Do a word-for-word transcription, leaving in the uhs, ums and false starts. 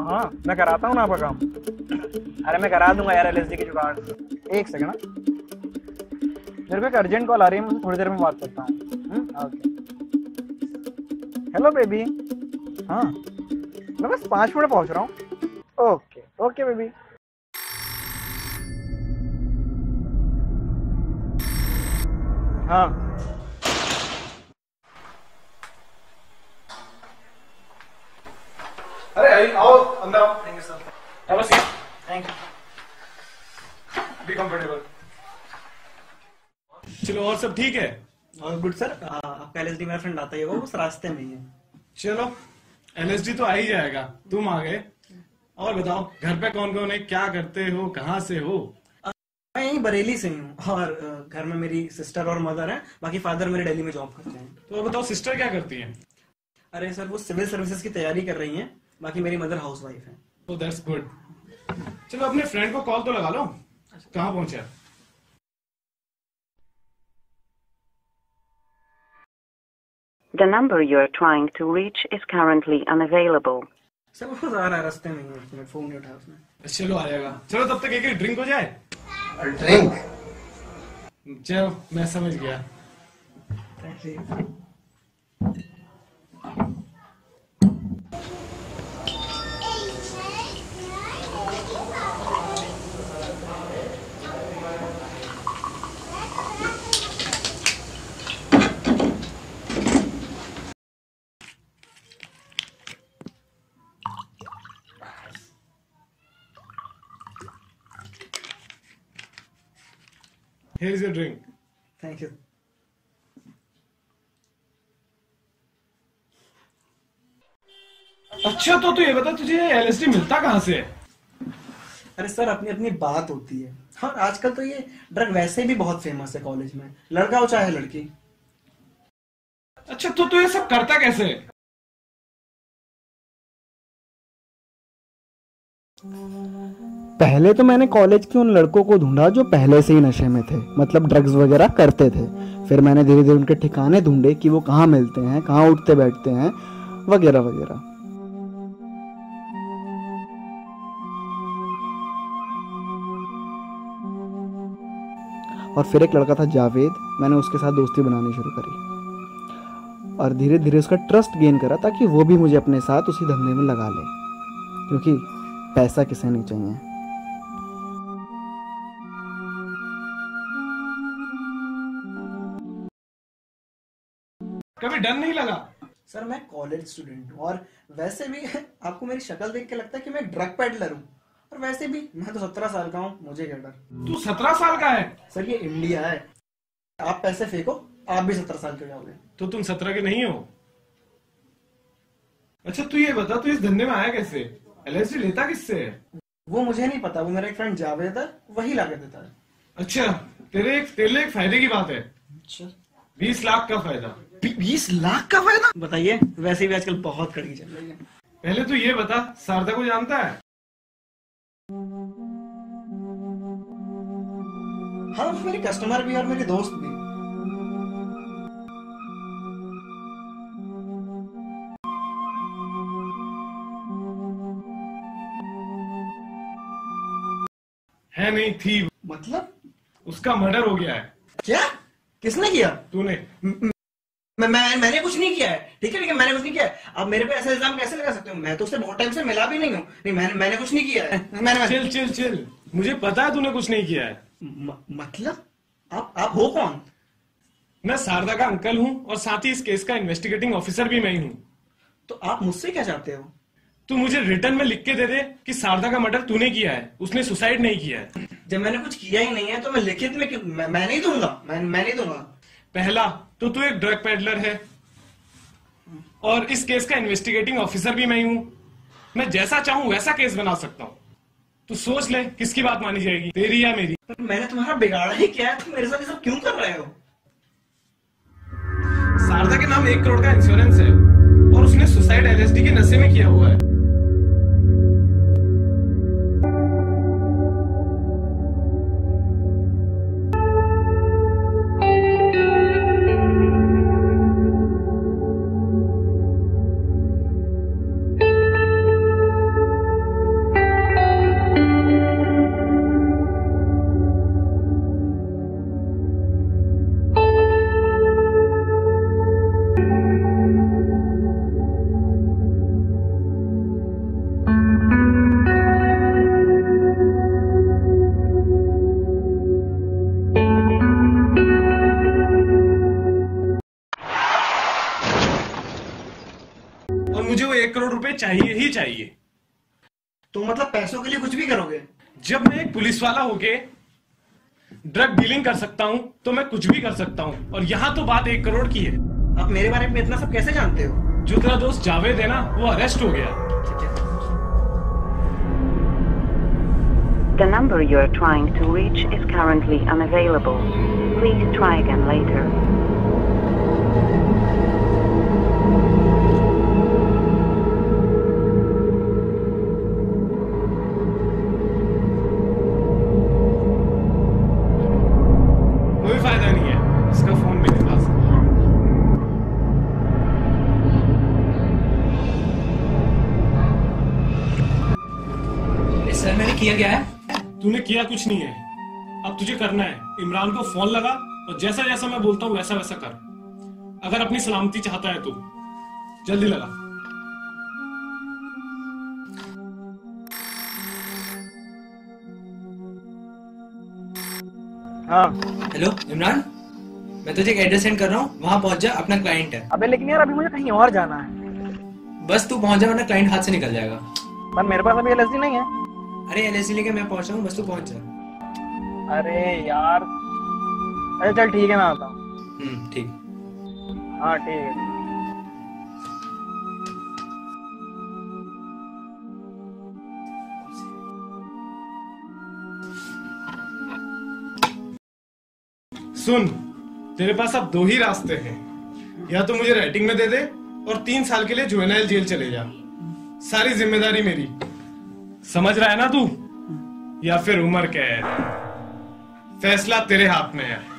हाँ मैं कराता हूँ ना आपका काम। अरे मैं करा दूंगा यार एलएसडी की जुगाड़। एक सेकंड ना, मेरे को एक अर्जेंट कॉल आ रही है, मैं थोड़ी देर में बात करता हूँ। ओके। Hello baby. हाँ मैं बस पाँच मिनट पहुँच रहा हूँ। Okay okay baby. हाँ अरे आई आओ अंदर आओ। Thank you sir. Have a seat. Thank you. Be comfortable. चलो और सब ठीक है? और गुड सर, आपका एलएसडी मेरा फ्रेंड आता ही होगा, उस रास्ते में ही है। चलो एलएसडी तो आ ही जाएगा, तुम आ गए। और बताओ घर पे कौन कौन है, क्या करते हो, कहाँ से हो? मैं यहीं बरेली से ही हूँ और अ, घर में मेरी सिस्टर और मदर है, बाकी फादर मेरे दिल्ली में जॉब करते हैं। तो बताओ सिस्टर क्या करती है? अरे सर वो सिविल सर्विसेज की तैयारी कर रही हैं, बाकी मेरी मदर हाउस वाइफ है। तो दैट्स गुड। चलो अपने फ्रेंड को कॉल तो लगा लो, कहाँ पहुंचा? The number you are trying to reach is currently unavailable. Sir वो आ रहा है रास्ते में ही, फोन नहीं उठाया उसने। चलो आ जाएगा। चलो तब तक एक एक ड्रिंक हो जाए। ड्रिंक? चलो मैं समझ गया। Here is your drink. Thank you. अच्छा तो तू ये बता तुझे एलएसडी मिलता कहाँ से है? अरे सर अपनी अपनी बात होती है। हाँ आजकल तो ये ड्रग वैसे भी बहुत फेमस है कॉलेज में, लड़का हो चाहे लड़की। अच्छा तो तू ये सब करता कैसे है? पहले तो मैंने कॉलेज के उन लड़कों को ढूंढा जो पहले से ही नशे में थे, मतलब ड्रग्स वगैरह करते थे। फिर मैंने धीरे धीरे उनके ठिकाने ढूंढे कि वो कहाँ मिलते हैं, कहाँ उठते बैठते हैं, वगैरह वगैरह। और फिर एक लड़का था जावेद, मैंने उसके साथ दोस्ती बनानी शुरू करी और धीरे धीरे उसका ट्रस्ट गेन करा ताकि वो भी मुझे अपने साथ उसी धंधे में लगा ले, क्योंकि पैसा किसे नहीं चाहिए। कभी डर नहीं लगा? सर मैं कॉलेज स्टूडेंट हूँ और वैसे भी आपको मेरी शक्ल देख के लगता है कि मैं ड्रग पेडलर हूँ, और वैसे भी मैं तो सत्रह साल का हूँ, मुझे क्या डर। तू सत्रह साल का है? सर ये इंडिया है, आप पैसे फेंको आप भी सत्रह साल के हो जाओगे। तो तुम सत्रह के नहीं हो? अच्छा तू ये बता तू इस धंधे में आया कैसे? एलएसडी लेता किससे है? वो मुझे नहीं पता, वो मेरा एक फ्रेंड जावेद है, वही ला के देता है। अच्छा तेरे एक तेरे लिए एक फायदे की बात है। अच्छा बीस लाख का फायदा। बीस लाख का फायदा? बताइए, वैसे भी आजकल बहुत कड़की चल रही है। पहले तो ये बता शारदा को जानता है? हाँ वो मेरी कस्टमर भी और मेरी दोस्त भी। है नहीं थी। मतलब? उसका मर्डर हो गया है। क्या? किसने किया? तूने। मैं, मैं मैंने कुछ नहीं किया है। ठीक है ठीक है मैंने कुछ नहीं किया है। आप मेरे पे ऐसा इल्जाम कैसे लगा सकते हो? मैं तो उससे बहुत टाइम से मिला भी नहीं हूँ। नहीं मैंने मैंने कुछ नहीं किया है। मैंने चिल चिल चिल, मुझे पता है तूने कुछ नहीं किया है। म, मतलब आप आप हो कौन? मैं शारदा का अंकल हूँ और साथ ही इस केस का इन्वेस्टिगेटिंग ऑफिसर भी मैं ही हूँ। तो आप मुझसे क्या चाहते हो? तू मुझे रिटर्न में लिख के दे दे कि शारदा का मर्डर तूने किया है, उसने सुसाइड नहीं किया है। जब मैंने कुछ किया ही नहीं है तो मैं लिखित में मैं, मैं नहीं दूंगा। मैं मैं नहीं दूंगा। पहला तो तू एक ड्रग पेडलर है और इस केस का इन्वेस्टिगेटिंग ऑफिसर भी मैं ही हूं। मैं जैसा चाहूं वैसा केस बना सकता हूं। तू सोच ले किसकी बात मानी जाएगी, तेरी या मेरी? मैंने तुम्हारा बिगाड़ा ही क्या है? तुम मेरे साथ ये सब क्यों कर रहे हो? शारदा के नाम एक करोड़ का इंश्योरेंस है और उसने सुसाइड एलएसडी के नशे में किया हुआ है। चाहिए ही चाहिए। तो मतलब पैसों के लिए कुछ भी करोगे? जब मैं एक पुलिस वाला होके ड्रग डीलिंग कर सकता हूं तो मैं कुछ भी कर सकता हूं, और यहां तो बात एक करोड़ की है। आप मेरे बारे में इतना सब कैसे जानते हो? जो तेरा दोस्त जावेद है ना, वो अरेस्ट हो गया। The number you are trying to reach is currently unavailable. Please try again later. कोई फायदा नहीं है, इसका फोन मेरे पास है। सर मैंने किया क्या है? तूने किया कुछ नहीं है, अब तुझे करना है इमरान को फोन लगा और जैसा जैसा मैं बोलता हूं वैसा वैसा कर। अगर अपनी सलामती चाहता है तो जल्दी लगा। हाँ। हेलो इमरान, मैं तुझे एक एड्रेस सेंड कर रहा हूँ, वहां पहुंच जा, अपना क्लाइंट है। अबे लेकिन यार अभी मुझे कहीं और जाना है। बस तू पहुंच जा वरना क्लाइंट हाथ से निकल जाएगा। पर मेरे पास अभी एलएसडी नहीं है। अरे एलएसडी लेके मैं पहुंच रहा हूँ, बस तू पहुंच जा। अरे यार, अरे चल ठीक है, मैं आता हूँ। हम्म ठीक। हाँ ठीक है। सुन, तेरे पास अब दो ही रास्ते हैं, या तो मुझे राइटिंग में दे दे और तीन साल के लिए जुवेनाइल जेल चले जा, सारी जिम्मेदारी मेरी, समझ रहा है ना तू, या फिर उम्र कैद। फैसला तेरे हाथ में है।